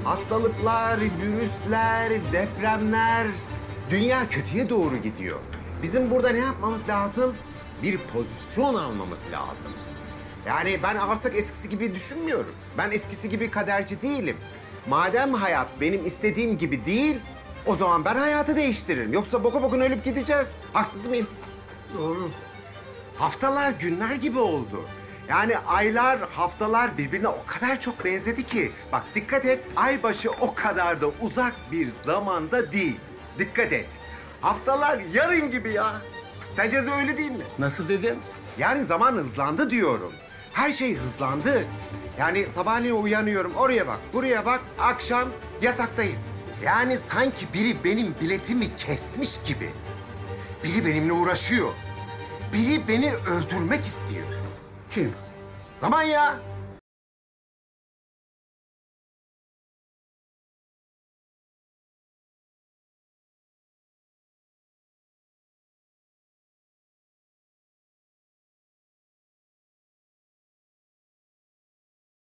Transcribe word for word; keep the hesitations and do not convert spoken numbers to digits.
Hastalıklar, virüsler, depremler. Dünya kötüye doğru gidiyor. Bizim burada ne yapmamız lazım? Bir pozisyon almamız lazım. Yani ben artık eskisi gibi düşünmüyorum. Ben eskisi gibi kaderci değilim. Madem hayat benim istediğim gibi değil, o zaman ben hayatı değiştiririm. Yoksa boku bokun ölüp gideceğiz. Haksız mıyım? Doğru. Haftalar günler gibi oldu. Yani aylar, haftalar birbirine o kadar çok benzedi ki. Bak dikkat et, aybaşı o kadar da uzak bir zamanda değil. Dikkat et. Haftalar yarın gibi ya. Sence de öyle değil mi? Nasıl dedin? Yani zaman hızlandı diyorum. Her şey hızlandı. Yani sabahleyin uyanıyorum, oraya bak, buraya bak, akşam yataktayım. Yani sanki biri benim biletimi kesmiş gibi. Biri benimle uğraşıyor. Biri beni öldürmek istiyor. Kim? Zaman ya.